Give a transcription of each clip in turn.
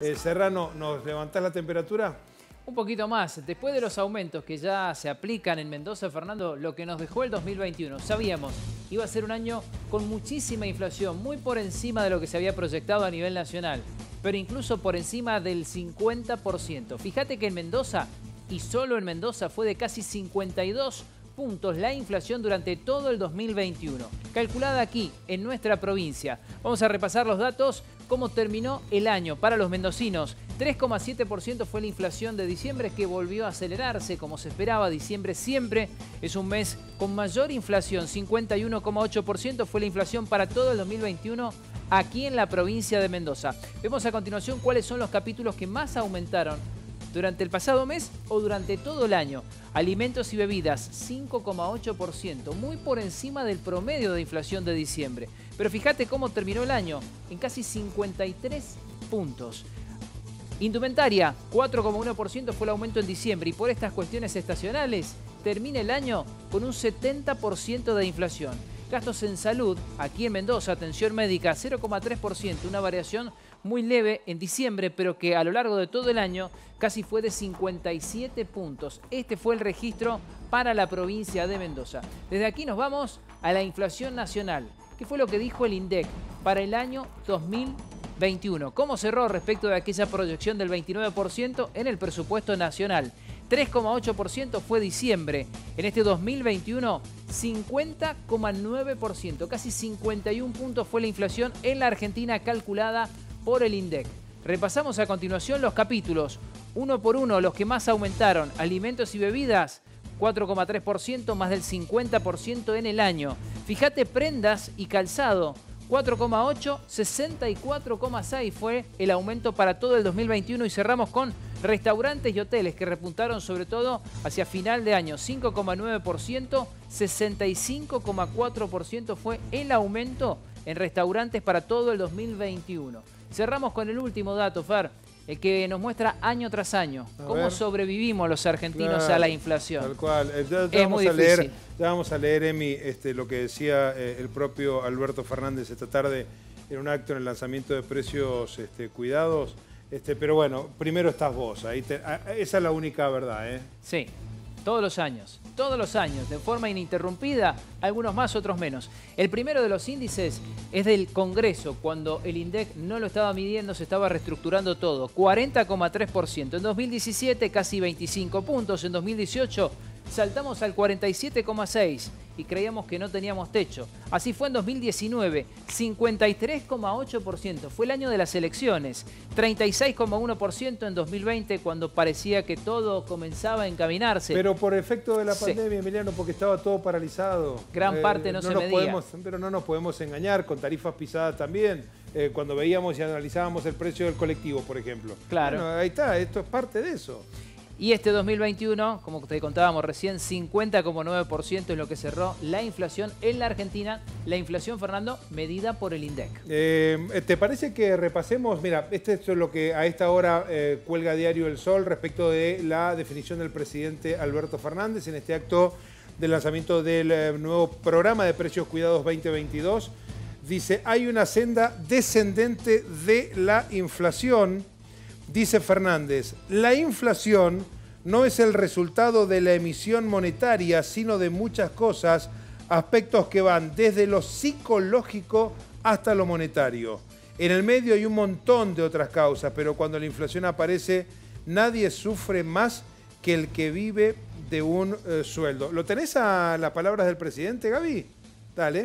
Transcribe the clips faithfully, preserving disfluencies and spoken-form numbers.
Eh, Serrano, ¿nos levantás la temperatura? Un poquito más. Después de los aumentos que ya se aplican en Mendoza, Fernando, lo que nos dejó el dos mil veintiuno, sabíamos, iba a ser un año con muchísima inflación, muy por encima de lo que se había proyectado a nivel nacional, pero incluso por encima del cincuenta por ciento. Fíjate que en Mendoza, y solo en Mendoza, fue de casi cincuenta y dos puntos la inflación durante todo el dos mil veintiuno, calculada aquí, en nuestra provincia. Vamos a repasar los datos, cómo terminó el año para los mendocinos. tres coma siete por ciento fue la inflación de diciembre, que volvió a acelerarse como se esperaba. Diciembre siempre es un mes con mayor inflación. cincuenta y uno coma ocho por ciento fue la inflación para todo el dos mil veintiuno aquí en la provincia de Mendoza. Vemos a continuación cuáles son los capítulos que más aumentaron durante el pasado mes o durante todo el año. Alimentos y bebidas, cinco coma ocho por ciento, muy por encima del promedio de inflación de diciembre. Pero fíjate cómo terminó el año, en casi cincuenta y tres puntos. Indumentaria, cuatro coma uno por ciento fue el aumento en diciembre, y por estas cuestiones estacionales termina el año con un setenta por ciento de inflación. Gastos en salud, aquí en Mendoza, atención médica, cero coma tres por ciento, una variación muy leve en diciembre, pero que a lo largo de todo el año casi fue de cincuenta y siete puntos. Este fue el registro para la provincia de Mendoza. Desde aquí nos vamos a la inflación nacional. ¿Qué fue lo que dijo el INDEC para el año dos mil veintiuno? ¿Cómo cerró respecto de aquella proyección del veintinueve por ciento en el presupuesto nacional? tres coma ocho por ciento fue diciembre. En este dos mil veintiuno, cincuenta coma nueve por ciento, casi cincuenta y un puntos fue la inflación en la Argentina calculada por el INDEC. Repasamos a continuación los capítulos, uno por uno, los que más aumentaron. Alimentos y bebidas, cuatro coma tres por ciento, más del cincuenta por ciento en el año. Fíjate, prendas y calzado, cuatro coma ocho, sesenta y cuatro coma seis fue el aumento para todo el dos mil veintiuno. Y cerramos con restaurantes y hoteles, que repuntaron sobre todo hacia final de año, cinco coma nueve por ciento, sesenta y cinco coma cuatro por ciento fue el aumento en restaurantes para todo el dos mil veintiuno. Cerramos con el último dato, Fer, el que nos muestra año tras año a cómo ver. sobrevivimos los argentinos Claro, a la inflación. Tal cual. Eh, Ya, ya Es vamos muy a leer, difícil. ya vamos a leer, Emi, este, lo que decía eh, el propio Alberto Fernández esta tarde en un acto en el lanzamiento de precios este, cuidados. Este, pero bueno, primero estás vos. Ahí te, a, esa es la única verdad, ¿eh? Sí, todos los años, todos los años, de forma ininterrumpida, algunos más, otros menos. El primero de los índices es del Congreso, cuando el INDEC no lo estaba midiendo, se estaba reestructurando todo, cuarenta coma tres por ciento. En dos mil diecisiete casi veinticinco puntos, en dos mil dieciocho saltamos al cuarenta y siete coma seis por ciento y creíamos que no teníamos techo. Así fue en dos mil diecinueve, cincuenta y tres coma ocho por ciento, fue el año de las elecciones, treinta y seis coma uno por ciento en dos mil veinte, cuando parecía que todo comenzaba a encaminarse. Pero por efecto de la Sí. pandemia, Emiliano, porque estaba todo paralizado. Gran parte no se nos medía. podemos, pero no nos podemos engañar, con tarifas pisadas también. Eh, cuando veíamos y analizábamos el precio del colectivo, por ejemplo. Claro. Bueno, ahí está, esto es parte de eso. Y este dos mil veintiuno, como te contábamos recién, cincuenta coma nueve por ciento es lo que cerró la inflación en la Argentina. La inflación, Fernando, medida por el INDEC. Eh, ¿Te parece que repasemos? Mira, este es lo que a esta hora eh, cuelga Diario El Sol respecto de la definición del presidente Alberto Fernández en este acto del lanzamiento del eh, nuevo programa de precios cuidados veinte veintidós. Dice, hay una senda descendente de la inflación. Dice Fernández, la inflación no es el resultado de la emisión monetaria, sino de muchas cosas, aspectos que van desde lo psicológico hasta lo monetario. En el medio hay un montón de otras causas, pero cuando la inflación aparece, nadie sufre más que el que vive de un eh, sueldo. ¿Lo tenés a las palabras del presidente, Gaby? Dale.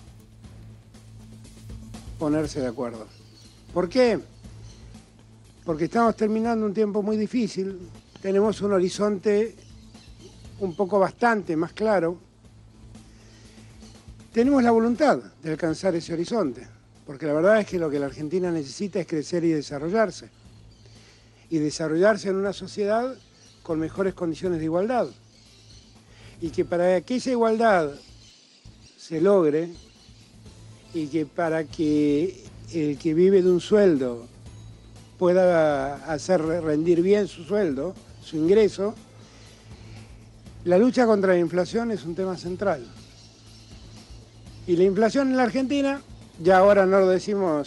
Ponerse de acuerdo. ¿Por qué? Porque estamos terminando un tiempo muy difícil, tenemos un horizonte un poco bastante más claro, tenemos la voluntad de alcanzar ese horizonte, porque la verdad es que lo que la Argentina necesita es crecer y desarrollarse, y desarrollarse en una sociedad con mejores condiciones de igualdad, y que para que esa igualdad se logre, y que para que el que vive de un sueldo pueda hacer rendir bien su sueldo, su ingreso, la lucha contra la inflación es un tema central. Y la inflación en la Argentina, ya ahora no lo decimos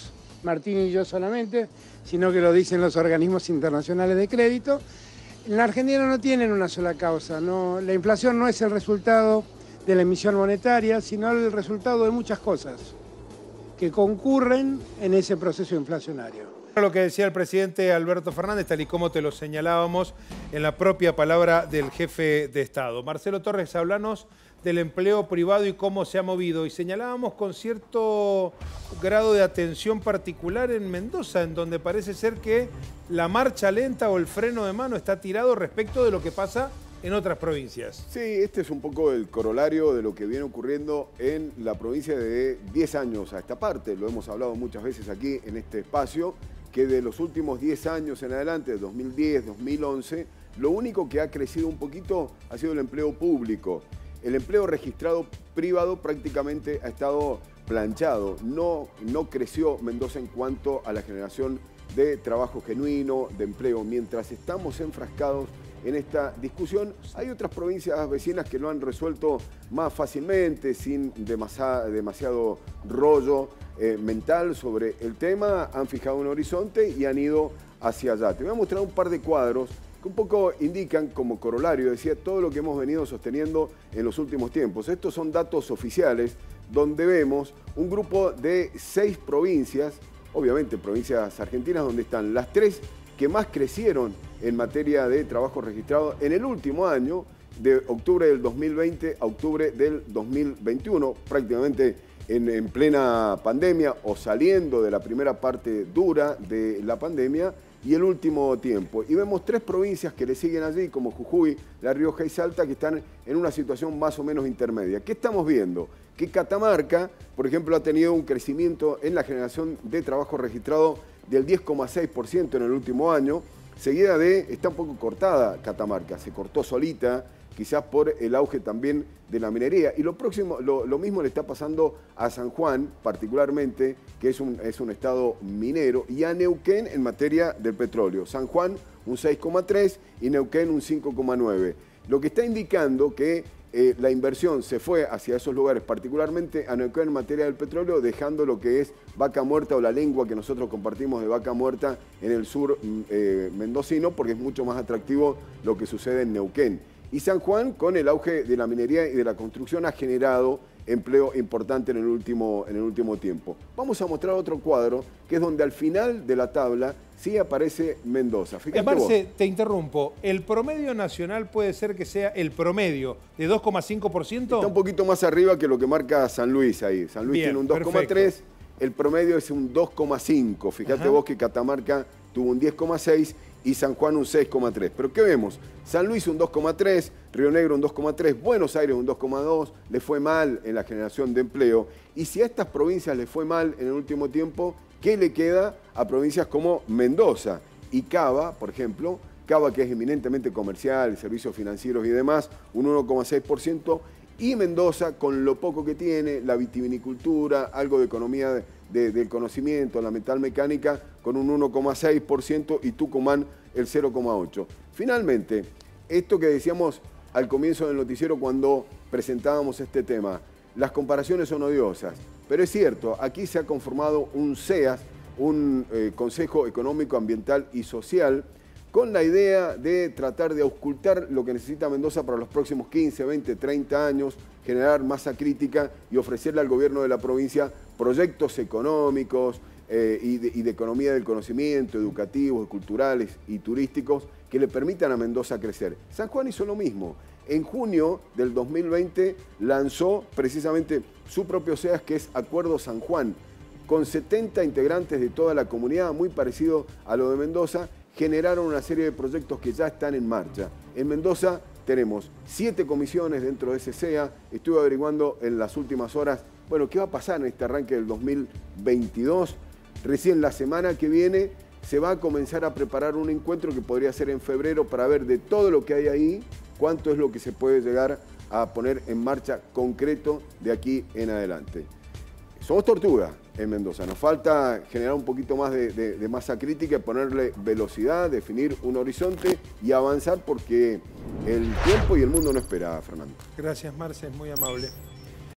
Martín y yo solamente, sino que lo dicen los organismos internacionales de crédito. En la Argentina no tienen una sola causa, no, la inflación no es el resultado de la emisión monetaria, sino el resultado de muchas cosas que concurren en ese proceso inflacionario. Lo que decía el presidente Alberto Fernández, tal y como te lo señalábamos en la propia palabra del jefe de Estado. Marcelo Torres, háblanos del empleo privado y cómo se ha movido. Y señalábamos con cierto grado de atención particular en Mendoza, en donde parece ser que la marcha lenta o el freno de mano está tirado respecto de lo que pasa en otras provincias. Sí, este es un poco el corolario de lo que viene ocurriendo en la provincia de diez años a esta parte. Lo hemos hablado muchas veces aquí en este espacio, que de los últimos diez años en adelante, de dos mil diez, dos mil once, lo único que ha crecido un poquito ha sido el empleo público. El empleo registrado privado prácticamente ha estado planchado. No, no creció Mendoza en cuanto a la generación de trabajo genuino, de empleo. Mientras estamos enfrascados en esta discusión, hay otras provincias vecinas que lo han resuelto más fácilmente, sin demasiado, demasiado rollo eh, mental sobre el tema, han fijado un horizonte y han ido hacia allá. Te voy a mostrar un par de cuadros que un poco indican como corolario, decía, todo lo que hemos venido sosteniendo en los últimos tiempos. Estos son datos oficiales donde vemos un grupo de seis provincias, obviamente provincias argentinas, donde están las tres que más crecieron en materia de trabajo registrado en el último año, de octubre del dos mil veinte a octubre del dos mil veintiuno, prácticamente en, en plena pandemia o saliendo de la primera parte dura de la pandemia y el último tiempo. Y vemos tres provincias que le siguen allí, como Jujuy, La Rioja y Salta, que están en una situación más o menos intermedia. ¿Qué estamos viendo? Que Catamarca, por ejemplo, ha tenido un crecimiento en la generación de trabajo registrado del diez coma seis por ciento en el último año, seguida de, está un poco cortada Catamarca, se cortó solita, quizás por el auge también de la minería. Y lo, próximo, lo, lo mismo le está pasando a San Juan, particularmente, que es un, es un estado minero, y a Neuquén en materia del petróleo. San Juan un seis coma tres y Neuquén un cinco coma nueve. Lo que está indicando que eh, la inversión se fue hacia esos lugares, particularmente a Neuquén en materia del petróleo, dejando lo que es Vaca Muerta o la lengua que nosotros compartimos de Vaca Muerta en el sur eh, mendocino, porque es mucho más atractivo lo que sucede en Neuquén. Y San Juan, con el auge de la minería y de la construcción, ha generado empleo importante en el último, en el último tiempo. Vamos a mostrar otro cuadro, que es donde al final de la tabla sí aparece Mendoza. Fíjate Marce, vos. te interrumpo. ¿El promedio nacional puede ser que sea el promedio de dos coma cinco por ciento? Está un poquito más arriba que lo que marca San Luis ahí. San Luis Bien, tiene un dos coma tres, el promedio es un dos coma cinco. Fíjate Ajá. vos que Catamarca tuvo un diez coma seis y San Juan un seis coma tres. ¿Pero qué vemos? San Luis un dos coma tres, Río Negro un dos coma tres, Buenos Aires un dos coma dos, le fue mal en la generación de empleo. Y si a estas provincias le fue mal en el último tiempo, ¿qué le queda a provincias como Mendoza y Cava, por ejemplo? Cava, que es eminentemente comercial, servicios financieros y demás, un uno coma seis por ciento. Y Mendoza, con lo poco que tiene, la vitivinicultura, algo de economía de, de, del conocimiento, la metalmecánica, con un uno coma seis por ciento y Tucumán el cero coma ocho por ciento. Finalmente, esto que decíamos al comienzo del noticiero cuando presentábamos este tema, las comparaciones son odiosas, pero es cierto, aquí se ha conformado un C E A S, un eh, Consejo Económico, Ambiental y Social, con la idea de tratar de auscultar lo que necesita Mendoza para los próximos quince, veinte, treinta años, generar masa crítica y ofrecerle al gobierno de la provincia proyectos económicos eh, y, de, y de economía del conocimiento, educativos, culturales y turísticos que le permitan a Mendoza crecer. San Juan hizo lo mismo. En junio del dos mil veinte lanzó precisamente su propio C E A S, que es Acuerdo San Juan, con setenta integrantes de toda la comunidad, muy parecido a lo de Mendoza. Generaron una serie de proyectos que ya están en marcha. En Mendoza tenemos siete comisiones dentro de ese C E A. Estuve averiguando en las últimas horas, bueno, qué va a pasar en este arranque del dos mil veintidós. Recién la semana que viene se va a comenzar a preparar un encuentro que podría ser en febrero para ver de todo lo que hay ahí, cuánto es lo que se puede llegar a poner en marcha concreto de aquí en adelante. Somos tortuga en Mendoza, nos falta generar un poquito más de, de, de masa crítica, ponerle velocidad, definir un horizonte y avanzar porque el tiempo y el mundo no espera, Fernando. Gracias, Marce, es muy amable.